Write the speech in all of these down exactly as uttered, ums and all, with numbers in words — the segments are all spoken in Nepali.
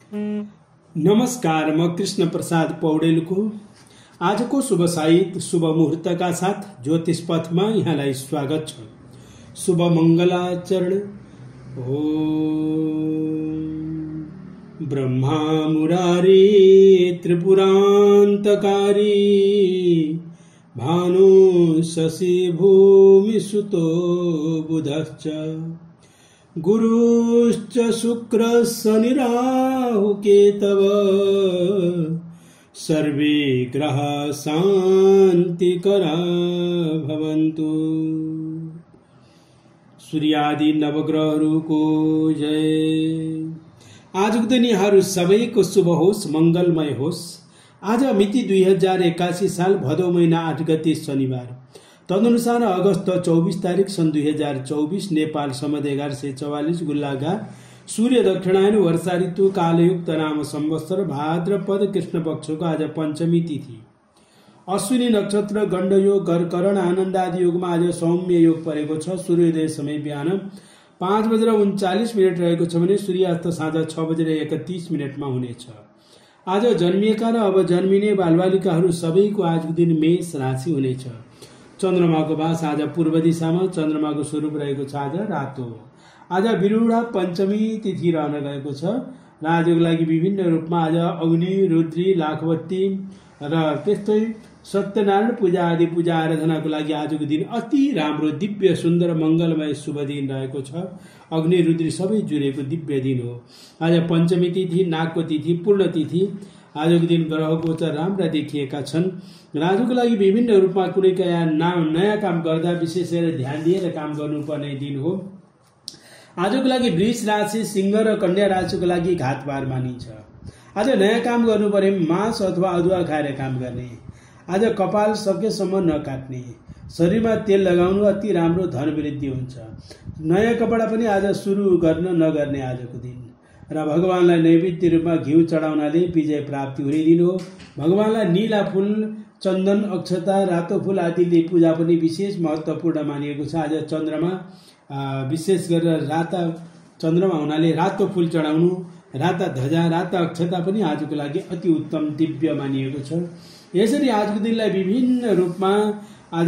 नमस्कार, म कृष्ण प्रसाद पौडेलको आजको शुभ साहित्य शुभ मुहूर्तका साथ ज्योतिष पथमा यहाँलाई स्वागत छ। शुभ मङ्गलाचरण। ओम ब्रह्मा मुरारी त्रिपुरान्तकारी भानु शशि भूमि सुतो बुधश्च गुरुश्च शुक्र शनि राहु केतव सर्वे ग्रह शान्तिकरा भवन्तु। सूर्यादि नवग्रहहरूको जय। आजको दिन यहाँहरू सबैको शुभ होस्, मङ्गलमय होस्। आज मिति दुई हजार एकासी साल भदौ महिना आठ गते शनिबार, तदनुसार अगस्त चौबीस तारिक सन् दुई हजार चौबीस, नेपाल सम्वत एघार सय चौवालिस, गुल्लागा सूर्य दक्षिणायन, वर्षा ऋतु, कालयुक्त, नाम संवत्सर, भाद्रपद कृष्ण पक्षको आज पञ्चमी तिथि। अश्विनी नक्षत्र, गण्ड योग, गरकरण, आनन्द आदि योगमा आज सौम्य योग परेको छ। सूर्योदय समय बिहान पाँच बजेर उन्चालिस मिनट रहेको छ भने सूर्यास्त साँझ छ बजेर एकतिस मिनटमा हुनेछ। आज जन्मिएका र अब जन्मिने बालबालिकाहरू सबैको आजको दिन मेष राशि हुनेछ। चन्द्रमाको बास आज पूर्व दिशामा, चन्द्रमाको स्वरूप रहेको छ आज रातो। आज विरूढा पञ्चमी तिथि रहन गएको छ र आजको लागि विभिन्न रूपमा आज अग्नि, रुद्री, लाखबत्ती र त्यस्तै सत्यनारायण पूजा आदि पूजा आराधनाको लागि आजको दिन अति राम्रो, दिव्य, सुन्दर, मङ्गलमय शुभ दिन रहेको छ। अग्नि रुद्री सबै जुरेको दिव्य दिन हो। आज पञ्चमी तिथि, नागको तिथि, पूर्ण तिथि। आजको दिन ग्रह गोचर राम्रा देखिएका छन् र आजको लागि विभिन्न रूपमा कुनै नयाँ काम गर्दा विशेष गरेर ध्यान दिएर काम गर्नुपर्ने दिन हो। आजको लागि वृष राशि, सिंह र कन्या राशिको लागि घातबार मानिन्छ। आज नयाँ काम गर्नु पर्यो मांस अथवा अदुवा खाएर काम गर्ने। आज कपाल सकेसम्म नकाट्ने। शरीरमा तेल लगाउनु अति राम्रो, धन वृद्धि हुन्छ। नयाँ कपडा पनि आज सुरु गर्न नगर्ने आजको दिन र भगवानलाई नैवेद्य रूपमा घिउ चढाउनाले विजय प्राप्ति हुने दिन हो। भगवानलाई नीला फूल, चन्दन, अक्षता, रातो फूल आदिले पूजा पनि विशेष महत्त्वपूर्ण मानिएको छ। आज चन्द्रमा विशेष गरेर राता चन्द्रमा हुनाले रातो फूल चढाउनु, राता ध्वजा, राता अक्षता पनि आजको लागि अति उत्तम, दिव्य मानिएको छ। यसरी आजको दिनलाई विभिन्न रूपमा आज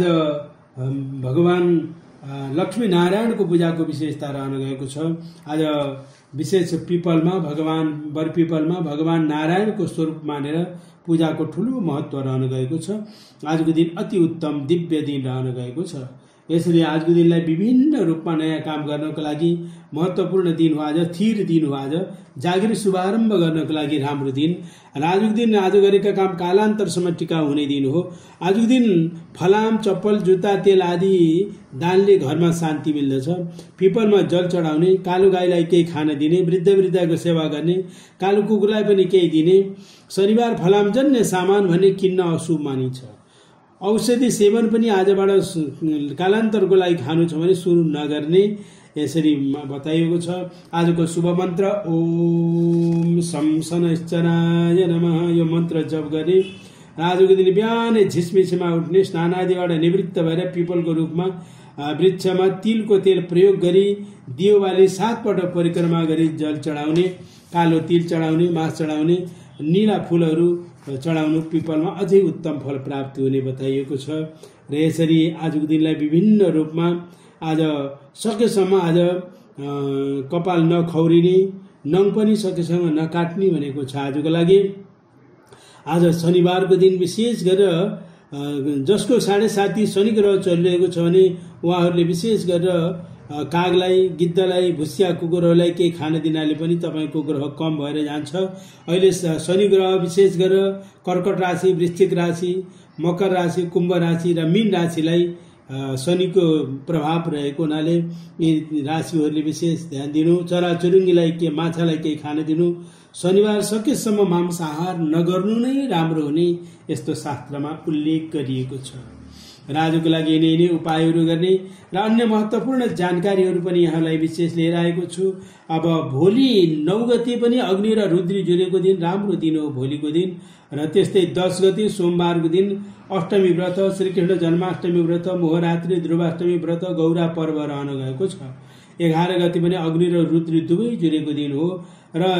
भगवान लक्ष्मी नारायणको पूजाको विशेषता रहन गएको छ। आज विशेष पिपलमा भगवान वर पिपलमा भगवान नारायणको स्वरूप मानेर पूजाको ठुलो महत्त्व रहन गएको छ। आजको दिन अति उत्तम, दिव्य दिन रहन गएको छ। यसरी आजको दिनलाई विभिन्न रूपमा नयाँ काम गर्नको लागि महत्त्वपूर्ण दिन हो। आज थिर दिन हो। आज जागिर शुभारम्भ गर्नको लागि राम्रो दिन र आजको दिन आज गरेका काम कालान्तरसम्म टिकाउ हुने दिन हो। आजको दिन फलाम, चप्पल, जुत्ता, तेल आदि दानले घरमा शान्ति मिल्दछ। पिपलमा जल चढाउने, कालो गाईलाई केही खान दिने, वृद्ध वृद्धाको सेवा गर्ने, कालो कुकुरलाई पनि केही दिने। शनिबार फलामजन्य सामान भने किन्न अशुभ मानिन्छ। औषधि सेवन पनि आजबाट कालान्तरको लागि खानु छ भने सुरु नगर्ने, यसरी बताइएको छ। आजको शुभ मन्त्र ओम शं शनैश्चराय नमः, यो मन्त्र जप गर्ने। आजको दिन बिहानै झिसमिसमा उठ्ने, स्नानादिबाट निवृत्त भएर पिपलको रूपमा वृक्षमा तिलको तेल प्रयोग गरी दियो बाली सात पटक परिक्रमा गरी जल चढाउने, कालो तिल चढाउने, मास चढाउने, नीला फूलहरू चढाउनु, पिपलमा अझै उत्तम फल प्राप्त हुने बताइएको छ। र यसरी आजको दिनलाई विभिन्न रूपमा आज सकेसम्म आज कपाल नखौरिने, नङ पनि सकेसम्म नकाट्ने भनेको छ आजको लागि। आज शनिबारको दिन विशेष गरेर जसको साढे साथी शनि ग्रह चलिरहेको छ भने उहाँहरूले विशेष गरेर कागलाई, गिद्धलाई, भुसिया कुकुरहरूलाई केही खान दिनाले पनि तपाईँको ग्रह कम भएर जान्छ। अहिले शनि ग्रह विशेष गरेर कर्कट राशि, वृश्चिक राशि, मकर राशि, कुम्भ राशि र मीन राशिलाई शनिको प्रभाव रहेको हुनाले यी राशिहरूले विशेष ध्यान दिनु। चराचुरुङ्गीलाई के माछालाई केही खान दिनु। शनिबार सकेसम्म मांसाहार नगर्नु नै राम्रो हुने यस्तो शास्त्रमा उल्लेख गरिएको छ। र आजको लागि यिनै यिनै उपायहरू गर्ने र अन्य महत्त्वपूर्ण जानकारीहरू पनि यहाँलाई विशेष लिएर आएको छु। अब भोलि नौ गते पनि अग्नि र रुद्री जुरेको दिन, राम्रो दिन हो भोलिको दिन। र त्यस्तै दस गते सोमबारको दिन अष्टमी व्रत, श्रीकृष्ण जन्माष्टमी व्रत, मोहरात्रि, ध्रुवाष्टमी व्रत, गौरा पर्व रहन गएको छ। एघार गते पनि अग्नि र रुद्री दुवै जुरेको दिन हो र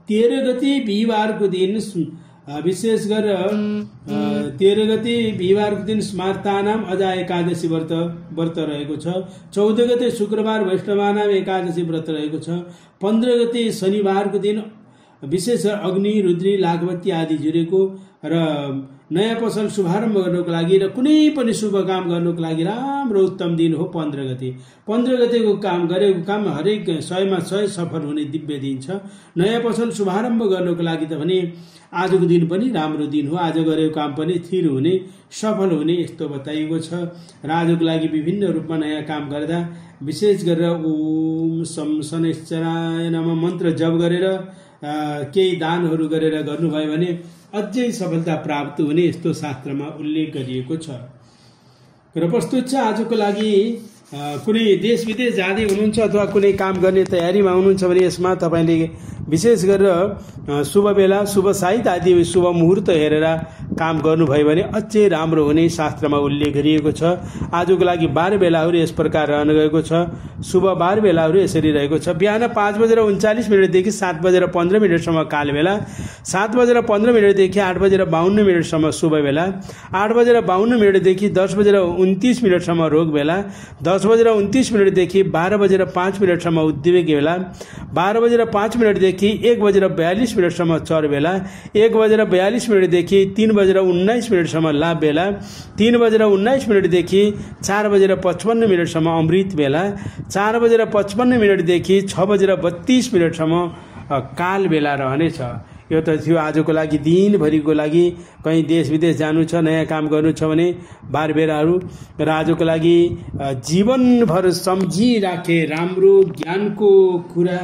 तेह्र गते बिहिबारको दिन विशेष गरेर तेह्र गते बिहिबारको दिन स्मार्तानाम अजा एकादशी व्रत व्रत रहेको छ। चौध गते शुक्रबार वैष्णवानाम एकादशी व्रत रहेको छ। पन्ध्र गते शनिबारको दिन विशेष अग्नि रुद्री लाखवती आदि जुरेको र नयाँ पसल शुभारम्भ गर्नको लागि र कुनै पनि शुभ काम गर्नको लागि राम्रो उत्तम दिन हो पन्ध्र गते। पन्ध्र गतेको काम गरेको काम हरेक सयमा सय सफल हुने दिव्य दिन छ। नयाँ पसल शुभारम्भ गर्नको लागि त भने आजको दिन पनि राम्रो दिन हो। आज गरेको काम पनि स्थिर हुने सफल हुने यस्तो बताइएको छ र आजको लागि विभिन्न रूपमा नयाँ काम गर्दा विशेष गरेर ओम सम शनैश्चराय नमः मन्त्र जप गरेर केही दानहरू गरेर गर्नुभयो भने अझै सफलता प्राप्त हुने यस्तो शास्त्रमा उल्लेख गरिएको छ। र प्रस्तुत छ आजको लागि कुनै देश विदेश जाँदै हुनुहुन्छ अथवा कुनै काम गर्ने तयारीमा हुनुहुन्छ भने यसमा तपाईँले विशेष गरेर शुभ बेला शुभ साहित्य आदि शुभ मुहुर्त हेरेर काम गर्नुभयो भने अझै राम्रो हुने शास्त्रमा उल्लेख गरिएको छ। आजको लागि बार बेलाहरू यस प्रकार रहन गएको छ। शुभ बार बेलाहरू यसरी रहेको छ। बिहान पाँच बजेर उन्चालिस मिनटदेखि सात बजेर पन्ध्र मिनटसम्म काल बेला, सात बजेर पन्ध्र मिनटदेखि आठ बजेर बाहन्न मिनटसम्म शुभ बेला, आठ बजेर बाहन्न मिनटदेखि दस बजेर उन्तिस मिनटसम्म रोग बेला, दस बजेर उन्तिस मिनटदेखि बाह्र बजेर पाँच मिनटसम्म उद्वेग बेला, बाह्र बजेर पाँच मिनटदेखि एक बजेर बयालिस मिनटसम्म चर बेला, एक बजेर बयालिस मिनटदेखि तीन बजेर उन्नाइस मिनटसम्म लाभ बेला, तीन बजेर उन्नाइस मिनटदेखि चार बजेर पचपन्न मिनटसम्म अमृत बेला, चार बजेर पचपन्न मिनटदेखि छ बजेर बत्तीस मिनटसम्म काल बेला रहनेछ। यो त थियो आजको लागि दिनभरिको लागि। कहीँ देश विदेश जानु छ, नयाँ काम गर्नु छ भने बार बेलाहरू र आजको लागि जीवनभर सम्झिराखे राम्रो ज्ञानको कुरा।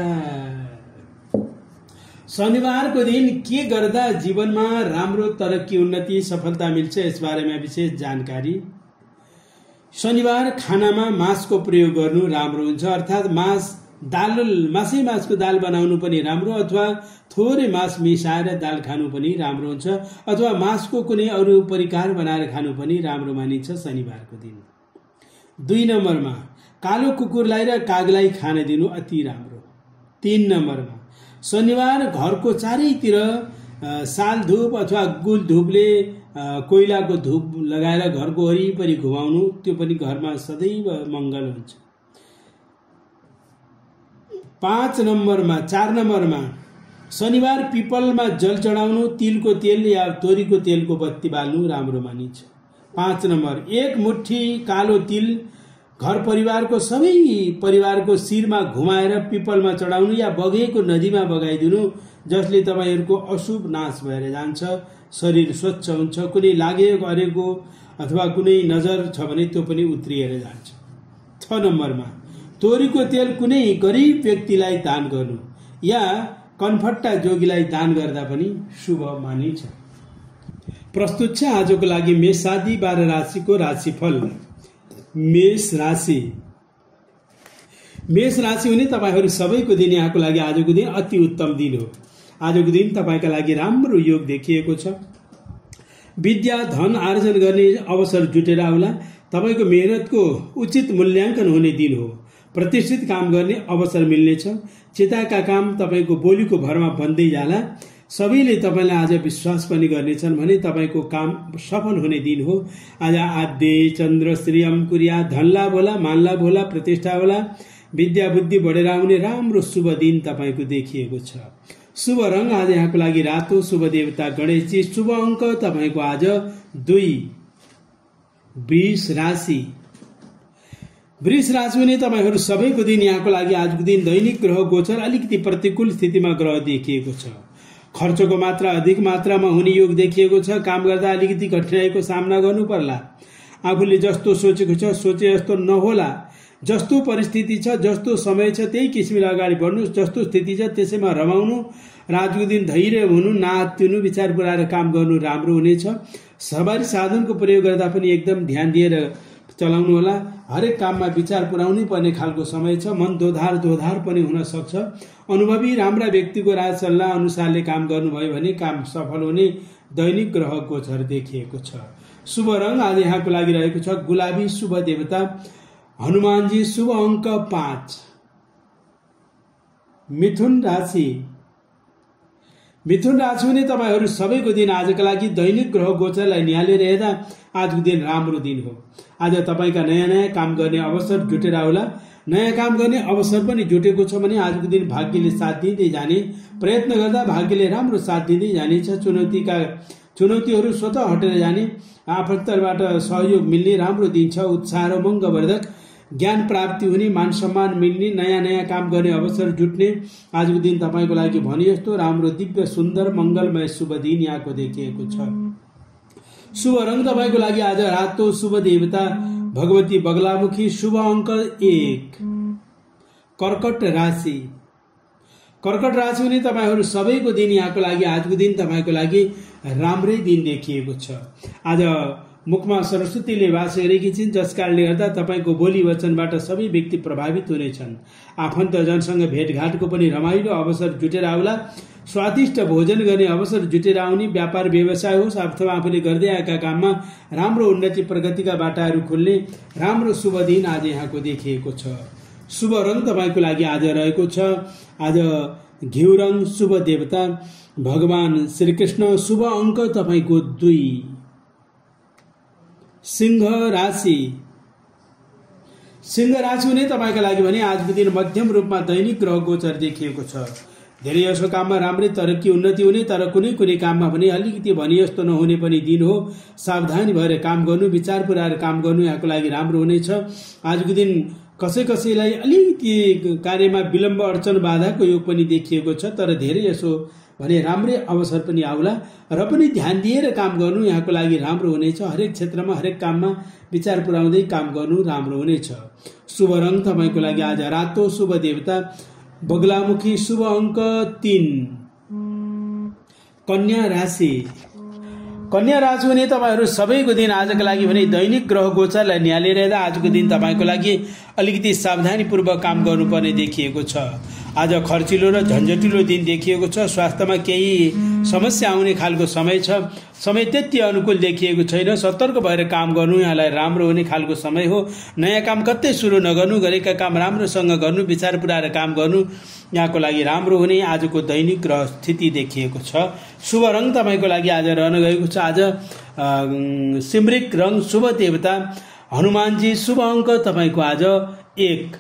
शनिबारको दिन के गर्दा जीवनमा राम्रो तरक्की उन्नति सफलता मिल्छ यस बारेमा विशेष जानकारी। शनिबार खानामा मासको प्रयोग गर्नु राम्रो हुन्छ, अर्थात् मास दाल मासै मासको दाल बनाउनु पनि राम्रो, अथवा थोरै मास मिसाएर दाल खानु पनि राम्रो हुन्छ, अथवा मासको कुनै अरू परिकार बनाएर खानु पनि राम्रो मानिन्छ शनिबारको दिन। दुई नम्बरमा कालो कुकुरलाई र कागलाई खान दिनु अति राम्रो। तीन नम्बरमा शनिबार घरको चारैतिर साल धूप अथवा गुल धूपले कोइलाको धूप लगाएर घरको वरिपरि घुमाउनु, त्यो पनि घरमा सदैव मङ्गल हुन्छ। पाँच नम्बरमा चार नम्बरमा शनिबार पिपलमा जल चढाउनु, तिलको तेल या तोरीको तेलको बत्ती बाल्नु राम्रो मानिन्छ। पाँच नम्बर एक मुठी कालो तिल घर परिवारको सबै परिवारको शिरमा घुमाएर पिपलमा चढाउनु या बगेको नदीमा बगाइदिनु, जसले तपाईँहरूको अशुभ नाश भएर जान्छ, शरीर स्वच्छ हुन्छ, कुनै लागेको अरेको अथवा कुनै नजर छ भने त्यो पनि उत्रिएर जान्छ। छ नम्बरमा तोरीको तेल कुनै गरिब व्यक्तिलाई दान गर्नु या कन्फट्टा जोगीलाई दान गर्दा पनि शुभ मानिन्छ। प्रस्तुत छ आजको लागि मेष आदि बाह्र राशिको राशिफल। मेष राशि मेष राशि हुने तपाईहरू सबैको दिन यहाँको लागि आजको दिन अति उत्तम दिन हो। आजको दिन तपाईँका लागि राम्रो योग देखिएको छ। विद्या धन आर्जन गर्ने अवसर जुटेर आउला। तपाईँको मेहनतको उचित मूल्याङ्कन हुने दिन हो। प्रतिष्ठित काम गर्ने अवसर मिल्नेछ। चिताका काम तपाईँको बोलीको भरमा बन्दै जाला। सबैले तपाईँलाई आज विश्वास पनि गर्नेछन् भने तपाईँको काम सफल हुने दिन हो। आज आद्य चन्द्र श्रीयम कुर्या, धन लाभ होला, मान लाभ होला, प्रतिष्ठा होला, विद्या बुद्धि बढेर आउने राम्रो शुभ दिन तपाईँको देखिएको छ। शुभ रङ आज यहाँको लागि रातो। शुभ देवता गणेशजी। शुभ अङ्क तपाईँको आज दुई। वृष राशि वृष राशि हुने तपाईँहरू सबैको दिन यहाँको लागि आजको दिन दैनिक ग्रह गोचर अलिकति प्रतिकूल स्थितिमा ग्रह देखिएको छ। खर्चको मात्रा अधिक मात्रामा हुने योग देखिएको छ। काम गर्दा अलिकति कठिनाइको सामना गर्नु पर्ला। आफूले जस्तो सोचेको छ सोचे जस्तो नहोला। जस्तो परिस्थिति छ, जस्तो समय छ, त्यही किसिमले अगाडि बढ्नुहोस्। जस्तो स्थिति छ त्यसैमा रमाउनु र आजको दिन धैर्य हुनु, नआत्तिनु, विचार पुऱ्याएर काम गर्नु राम्रो हुनेछ। सवारी साधनको प्रयोग गर्दा पनि एकदम ध्यान दिएर चलाउनु होला। हरेक काममा विचार पुर्याउनै पर्ने खालको समय छ। मन दोधार दोधार पनि हुन सक्छ। अनुभवी राम्रा व्यक्तिको राय सल्लाह अनुसारले काम गर्नुभयो भने काम सफल हुने दैनिक ग्रह गोचर देखिएको छ। शुभ रङ आज यहाँको लागि रहेको छ गुलाबी। शुभ देवता हनुमानजी। शुभ अङ्क पाँच। मिथुन राशि मिथुन राशि हुने तपाईहरू सबैको दिन आजका लागि दैनिक ग्रह गोचरलाई निहालेर हेर्दा आजको दिन राम्रो दिन हो। आज तपाईँका नयाँ नयाँ काम गर्ने अवसर जुटेर आउला। नयाँ काम गर्ने अवसर पनि जुटेको छ भने आजको दिन भाग्यले साथ दिँदै जाने, प्रयत्न गर्दा भाग्यले राम्रो साथ दिँदै जानेछ। चुनौतीका चुनौतीहरू स्वतः हटेर जाने, आफन्तबाट सहयोग मिल्ने राम्रो दिन छ। उत्साह र मङ्गलवर्धक ज्ञान प्राप्ति हुने, मान सम्मान मिल्ने, नयाँ नयाँ काम गर्ने अवसर जुट्ने आजको दिन तपाईँको लागि भने जस्तो राम्रो दिव्य सुन्दर मङ्गलमय शुभ दिन यहाँको देखिएको छ। शुभ रङ तपाईँको लागि आज रातो, शुभ देवता भगवती बगलामुखी, शुभ अङ्क एक। कर्कट राशि कर्कट राशि हुने तपाईँहरू सबैको दिन यहाँको लागि आजको दिन तपाईँको लागि राम्रै दिन देखिएको छ। आज मुखमा सरस्वतीले वास गरेकी छिन्, जस कारणले गर्दा तपाईँको बोली वचनबाट सबै व्यक्ति प्रभावित हुनेछन्। आफन्तजनसँग भेटघाटको पनि रमाइलो अवसर जुटेर आउला। स्वादिष्ट भोजन गर्ने अवसर जुटेर आउने, व्यापार व्यवसाय होस् अथवा आफूले गर्दै आएका काममा राम्रो उन्नति प्रगतिका बाटाहरू खुल्ने राम्रो शुभ दिन आज यहाँको देखिएको छ। शुभ रङ तपाईँको लागि आज रहेको छ आज घिउ रङ, शुभ देवता भगवान श्रीकृष्ण, शुभ अङ्क तपाईँको दुई। सिंह राशि सिंह राशि हुने तपाईँका लागि भने आजको दिन मध्यम रूपमा दैनिक ग्रह गोचर देखिएको छ। धेरै जसो काममा राम्रै तरक्की उन्नति हुने, तर कुनै कुनै काममा भने अलिकति भने जस्तो नहुने पनि दिन हो। सावधानी भएर काम गर्नु, विचार पुर्याएर काम गर्नु यहाँको लागि राम्रो हुनेछ। आजको दिन कसै कसैलाई अलिकति कार्यमा विलम्ब अडचन बाधाको योग पनि देखिएको छ, तर धेरै जसो भने राम्रै अवसर पनि आउला र पनि ध्यान दिएर काम गर्नु यहाँको लागि राम्रो हुनेछ। हरेक क्षेत्रमा हरेक काममा विचार पुर्याउँदै काम गर्नु राम्रो हुनेछ। शुभ रङ तपाईँको लागि आज रातो, शुभ देवता बगलामुखी, शुभ अङ्क तीन। कन्या राशि कन्या राशि हुने तपाईँहरू सबैको दिन आजको लागि भने दैनिक ग्रह गोचरलाई निहालेर हेर्दा आजको दिन तपाईँको लागि अलिकति सावधानीपूर्वक काम गर्नुपर्ने देखिएको छ। आज खर्चिलो र झन्झटिलो दिन देखिएको छ। स्वास्थ्यमा केही समस्या आउने खालको समय छ। समय त्यति अनुकूल देखिएको छैन। सतर्क भएर काम गर्नु यहाँलाई राम्रो हुने खालको समय हो। नयाँ काम कतै सुरु नगर्नु, गरेका काम राम्रोसँग गर्नु, विचार पुर्याएर काम गर्नु यहाँको लागि राम्रो हुने आजको दैनिक ग्रह स्थिति देखिएको छ। शुभ रङ तपाईँको लागि आज रहन गएको छ आज सिमरिक रङ, शुभ देवता हनुमानजी, शुभ अङ्क तपाईँको आज एक।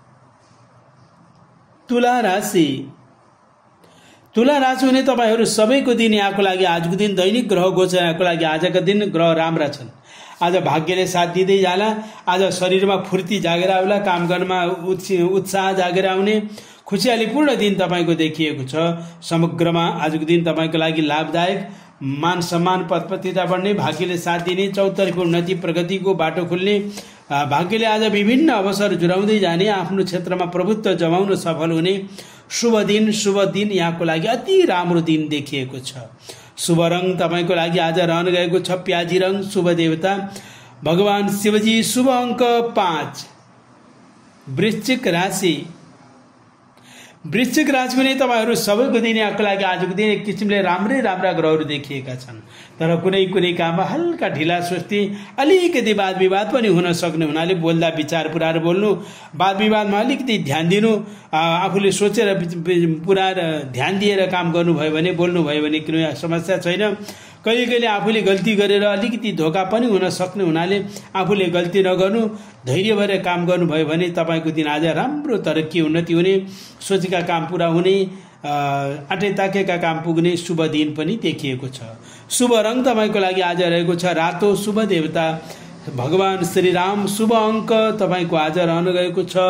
तुला राशि तुला राशि हुने तपाईँहरू सबैको दिन यहाँको लागि आजको दिन दैनिक ग्रह गोचर यहाँको लागि आजका दिन ग्रह राम्रा छन्। आज भाग्यले साथ दिँदै जाला। आज शरीरमा फुर्ती जागेर आउला, काम गर्नमा उत्साह जागेर आउने खुसियालीपूर्ण दिन तपाईँको देखिएको छ। समग्रमा आजको दिन तपाईँको लागि लाभदायक, मान सम्मान पद प्रतिष्ठा बढ्ने, भाग्यले साथ दिने, चौतर्फी उन्नति प्रगतिको बाटो खुल्ने, भाग्यले आज विभिन्न अवसर जुराउँदै जाने, आफ्नो क्षेत्रमा प्रभुत्व जमाउन सफल हुने शुभ दिन शुभ दिन यहाँको लागि अति राम्रो दिन देखिएको छ। शुभ रङ तपाईँको लागि आज रहन गएको छ प्याजी रङ, शुभ देवता भगवान शिवजी, शुभ अङ्क पाँच। वृश्चिक राशि वृश्चिक राशि पनि तपाईँहरू सबैको दिन यहाँको लागि आजको दिन एक किसिमले राम्रै राम्रा ग्रहहरू देखिएका छन्, तर कुनै कुनै काममा हल्का ढिला सुस्ती, अलिकति वाद विवाद पनि हुन सक्ने हुनाले बोल्दा विचार पुर्याएर बोल्नु, वाद विवादमा अलिकति ध्यान दिनु, आफूले सोचेर पुर्याएर ध्यान दिएर काम गर्नुभयो भने, बोल्नुभयो भने कुनै समस्या छैन। कहिले कहिले आफूले गल्ती गरेर अलिकति धोका पनि हुन सक्ने हुनाले आफूले गल्ती नगर्नु, धैर्य भएर काम गर्नुभयो भने तपाईँको दिन आज राम्रो तरक्की उन्नति हुने, सोचेका काम पुरा हुने, आँटे ताकेका काम पुग्ने शुभ दिन पनि देखिएको छ। शुभ रङ तपाईँको लागि आज रहेको छ रातो, शुभ देवता भगवान श्रीराम, शुभ अङ्क तपाईँको आज रहन गएको छ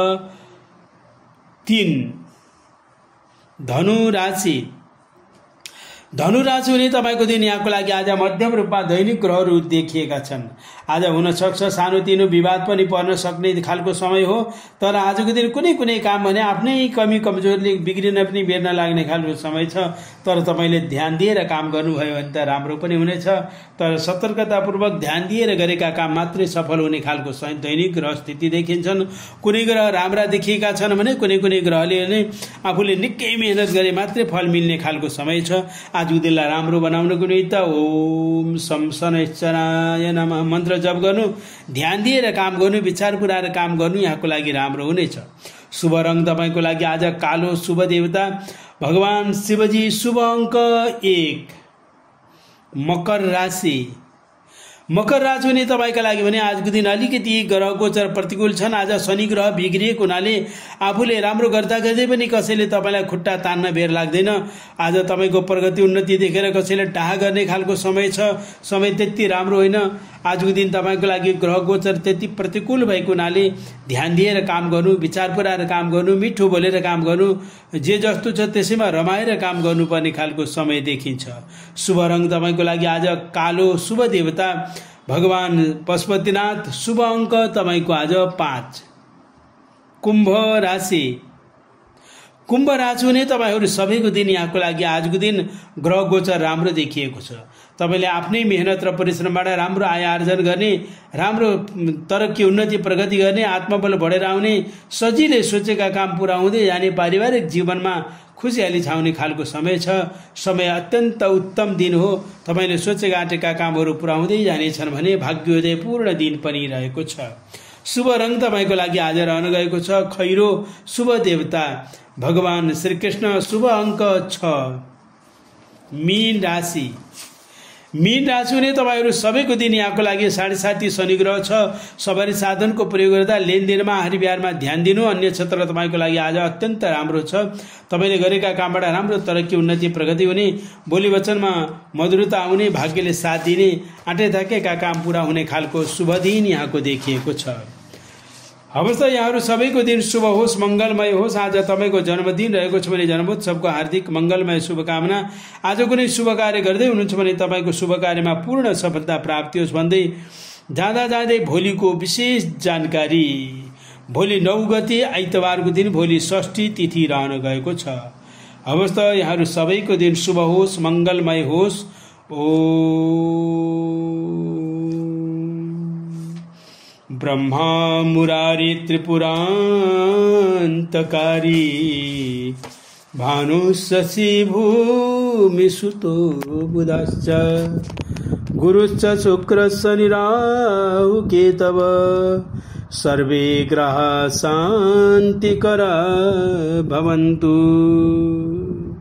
तीन। धनु राशि धनु राशि हुने तपाईँको दिन यहाँको लागि आज मध्यम रूपमा दैनिक ग्रहहरू देखिएका छन्। आज हुन सक्छ सानोतिनो विवाद पनि पर्न सक्ने खालको समय हो, तर आजको दिन कुनै कुनै काम भने आफ्नै कमी कमजोरले बिग्रिन पनि बेर्न लाग्ने खालको समय छ, तर तपाईँले ध्यान दिएर काम गर्नुभयो भने त राम्रो पनि हुनेछ, तर सतर्कतापूर्वक ध्यान दिएर गरेका काम मात्रै सफल हुने खालको दैनिक ग्रह स्थिति देखिन्छन्। कुनै ग्रह राम्रा देखिएका छन् भने कुनै कुनै ग्रहले नै आफूले निकै मेहनत गरे मात्रै फल मिल्ने खालको समय छ। आजको दिनलाई राम्रो बनाउनको निमित्त ओम शं शनैश्चराय नमः मन्त्र जप गर्नु, ध्यान दिएर काम गर्नु, विचार पुर्याएर काम गर्नु यहाँको लागि राम्रो हुनेछ। शुभ रङ तपाईँको लागि आज कालो, शुभ देवता भगवान शिवजी शुभ अंक एक, मकर राशि। मकर राशि हुने तपाईका लागि भने आजको दिन अलिकति ग्रह गोचर प्रतिकूल छन्। आज शनि ग्रह बिग्रिएको हुनाले आफूले राम्रो गर्दा गर्दै पनि कसैले तपाईलाई खुट्टा तान्न बेर लाग्दैन। आज तपाईको प्रगति उन्नति देखेर कसैले टाहा गर्ने खालको समय छ। समय त्यति राम्रो होइन। आजको दिन तपाईको लागि ग्रह गोचर त्यति प्रतिकूल भएको हुनाले ध्यान दिएर काम गर्नु, विचार पुर्याएर काम गर्नु, मिठो बोलेर काम गर्नु, जे जस्तो छ त्यसैमा रमाएर काम गर्नुपर्ने खालको समय देखिन्छ। शुभ रङ तपाईको लागि आज कालो, शुभ देवता भगवान पशुपतिनाथ, शुभ अंक तपाईको आज पाँच। कुम्भ राशि। कुम्भ राशि हुने तपाईहरू सबैको दिन यहाँको लागि आजको दिन ग्रह गोचर राम्रो देखिएको छ। तपाईले आफ्नै मेहनत र परिश्रमबाट राम्रो आय आर्जन गर्ने, राम्रो तरक्की उन्नति प्रगति गर्ने, आत्मबल बढेर आउने, सजिलै सोचेका काम पूरा हुँदै जाने, पारिवारिक जीवनमा खुसियाली छाउने खालको समय छ। समय अत्यन्त उत्तम दिन हो। तपाईले सोचेका आँटेका कामहरू पूरा हुँदै जानेछन् भने भाग्योदयपूर्ण दिन पनि रहेको छ। शुभ रङ तपाईको लागि आज रहन गएको छ खैरो, शुभ देवता भगवान श्रीकृष्ण, शुभ अंक छ। मीन राशि। मीन राशि हुने तपाईहरू सबैको दिन यहाँको लागि साढे साती शनि ग्रह छ। सवारी साधनको प्रयोग गर्दा लेनदेनमा, हारी व्यवहारमा ध्यान दिनु। अन्य क्षेत्र तपाईँको लागि आज अत्यन्त राम्रो छ। तपाईँले गरेका कामबाट राम्रो तरक्की उन्नति प्रगति हुने, बोली वचनमा मधुरता आउने, भाग्यले साथ दिने, आँटे थाकेका काम पूरा हुने खालको शुभ दिन यहाँको देखिएको छ। अवस्था यहाँहरू सबैको दिन शुभ होस्, मंगलमय होस्। आज तपाईको जन्मदिन रहेको छ भने जन्मोत्सवको हार्दिक मंगलमय शुभकामना। आज कुनै शुभ कार्य गर्दै हुनुहुन्छ भने तपाईको शुभ कार्यमा पूर्ण सफलता प्राप्ति होस् भन्दै जाँदा जाँदै भोलिको विशेष जानकारी। भोलि नौ गते आइतबारको दिन, भोलि षष्ठी तिथि रहन गएको छ। अवस्था यहाँहरू सबैको दिन शुभ होस्, मंगलमय होस्। ब्रह्मा मुरारी त्रिपुरान्तकारी भानु शशि भूमि सुतो बुधश्च गुरुश्च शुक्र शनि राहु केतव सर्वे ग्रह शान्तिकर भवन्तु।